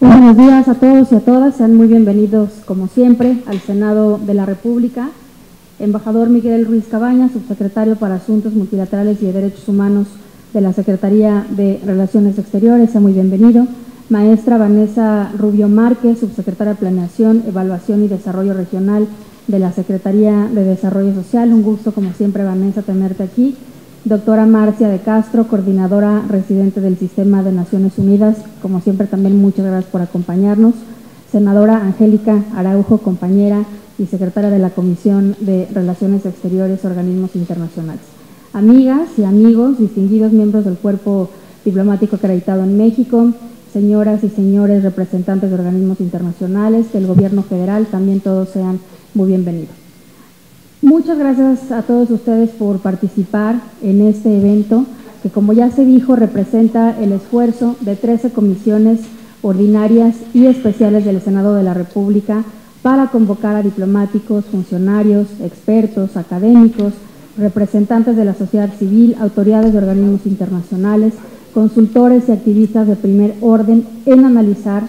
Buenos días a todos y a todas, sean muy bienvenidos como siempre al Senado de la República. Embajador Miguel Ruiz Cabañas, subsecretario para Asuntos Multilaterales y de Derechos Humanos de la Secretaría de Relaciones Exteriores, sea muy bienvenido. Maestra Vanessa Rubio Márquez, subsecretaria de Planeación, Evaluación y Desarrollo Regional de la Secretaría de Desarrollo Social, un gusto como siempre, Vanessa, tenerte aquí. Doctora Marcia de Castro, coordinadora residente del Sistema de Naciones Unidas, como siempre también muchas gracias por acompañarnos. Senadora Angélica Araujo, compañera y secretaria de la Comisión de Relaciones Exteriores, Organismos Internacionales. Amigas y amigos, distinguidos miembros del Cuerpo Diplomático acreditado en México, señoras y señores representantes de organismos internacionales, del Gobierno federal, también todos sean muy bienvenidos. Muchas gracias a todos ustedes por participar en este evento, que como ya se dijo, representa el esfuerzo de 13 comisiones ordinarias y especiales del Senado de la República para convocar a diplomáticos, funcionarios, expertos, académicos, representantes de la sociedad civil, autoridades de organismos internacionales, consultores y activistas de primer orden en analizar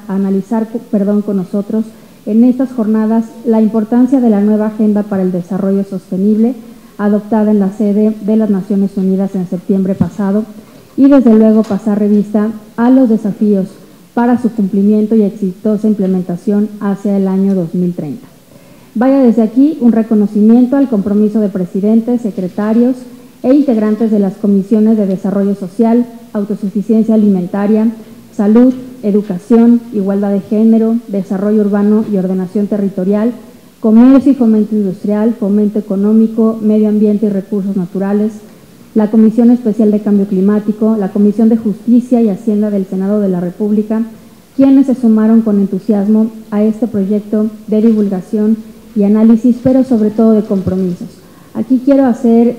con nosotros en estas jornadas la importancia de la nueva Agenda para el Desarrollo Sostenible adoptada en la sede de las Naciones Unidas en septiembre pasado y desde luego pasar revista a los desafíos para su cumplimiento y exitosa implementación hacia el año 2030. Vaya desde aquí un reconocimiento al compromiso de presidentes, secretarios e integrantes de las comisiones de Desarrollo Social, Autosuficiencia Alimentaria, Salud, Educación, Igualdad de Género, Desarrollo Urbano y Ordenación Territorial, Comercio y Fomento Industrial, Fomento Económico, Medio Ambiente y Recursos Naturales, la Comisión Especial de Cambio Climático, la Comisión de Justicia y Hacienda del Senado de la República, quienes se sumaron con entusiasmo a este proyecto de divulgación y análisis, pero sobre todo de compromisos. Aquí quiero hacer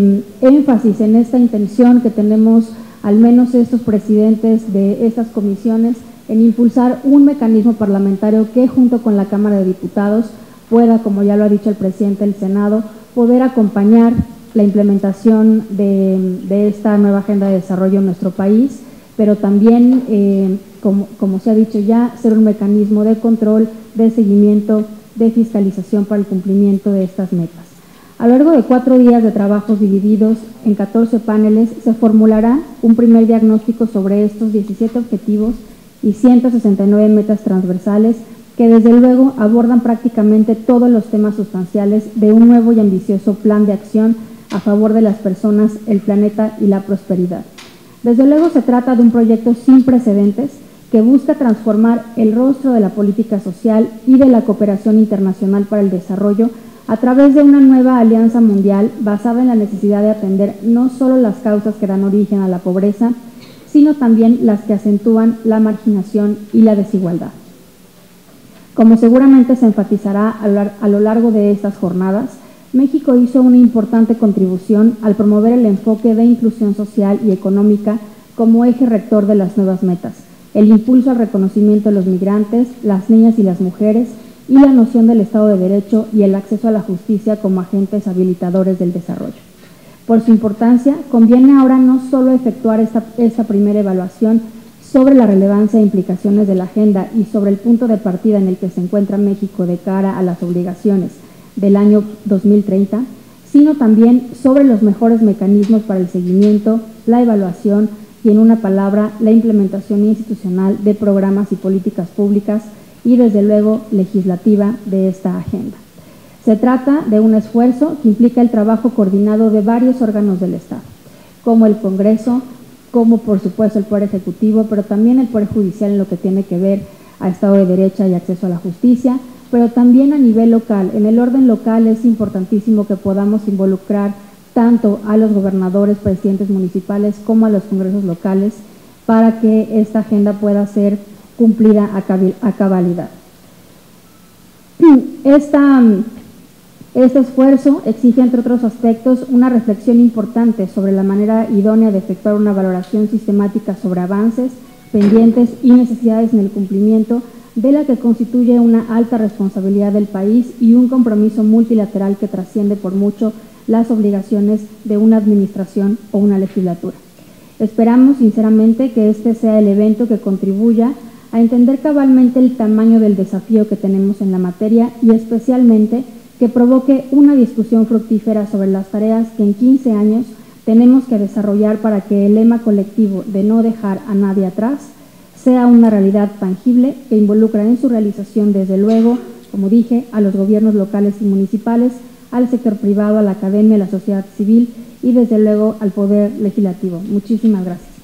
énfasis en esta intención que tenemos al menos estos presidentes de estas comisiones, en impulsar un mecanismo parlamentario que junto con la Cámara de Diputados pueda, como ya lo ha dicho el presidente del Senado, poder acompañar la implementación de esta nueva agenda de desarrollo en nuestro país, pero también, como se ha dicho ya, ser un mecanismo de control, de seguimiento, de fiscalización para el cumplimiento de estas metas. A lo largo de 4 días de trabajos divididos en 14 paneles, se formulará un primer diagnóstico sobre estos 17 objetivos y 169 metas transversales que desde luego abordan prácticamente todos los temas sustanciales de un nuevo y ambicioso plan de acción a favor de las personas, el planeta y la prosperidad. Desde luego se trata de un proyecto sin precedentes que busca transformar el rostro de la política social y de la cooperación internacional para el desarrollo a través de una nueva alianza mundial basada en la necesidad de atender no solo las causas que dan origen a la pobreza, sino también las que acentúan la marginación y la desigualdad. Como seguramente se enfatizará a lo largo de estas jornadas, México hizo una importante contribución al promover el enfoque de inclusión social y económica como eje rector de las nuevas metas, el impulso al reconocimiento de los migrantes, las niñas y las mujeres, y la noción del Estado de Derecho y el acceso a la justicia como agentes habilitadores del desarrollo. Por su importancia, conviene ahora no solo efectuar esta primera evaluación sobre la relevancia e implicaciones de la agenda y sobre el punto de partida en el que se encuentra México de cara a las obligaciones del año 2030, sino también sobre los mejores mecanismos para el seguimiento, la evaluación y, en una palabra, la implementación institucional de programas y políticas públicas y, desde luego, legislativa de esta agenda. Se trata de un esfuerzo que implica el trabajo coordinado de varios órganos del Estado, como el Congreso, como por supuesto el Poder Ejecutivo, pero también el Poder Judicial en lo que tiene que ver a Estado de Derecho y acceso a la justicia, pero también a nivel local. En el orden local es importantísimo que podamos involucrar tanto a los gobernadores, presidentes municipales, como a los congresos locales, para que esta agenda pueda ser cumplida a cabalidad. Este esfuerzo exige, entre otros aspectos, una reflexión importante sobre la manera idónea de efectuar una valoración sistemática sobre avances, pendientes y necesidades en el cumplimiento de la que constituye una alta responsabilidad del país y un compromiso multilateral que trasciende por mucho las obligaciones de una administración o una legislatura. Esperamos sinceramente que este sea el evento que contribuya a entender cabalmente el tamaño del desafío que tenemos en la materia y especialmente que provoque una discusión fructífera sobre las tareas que en 15 años tenemos que desarrollar para que el lema colectivo de no dejar a nadie atrás sea una realidad tangible que involucra en su realización, desde luego, como dije, a los gobiernos locales y municipales, al sector privado, a la academia, a la sociedad civil y desde luego al Poder Legislativo. Muchísimas gracias.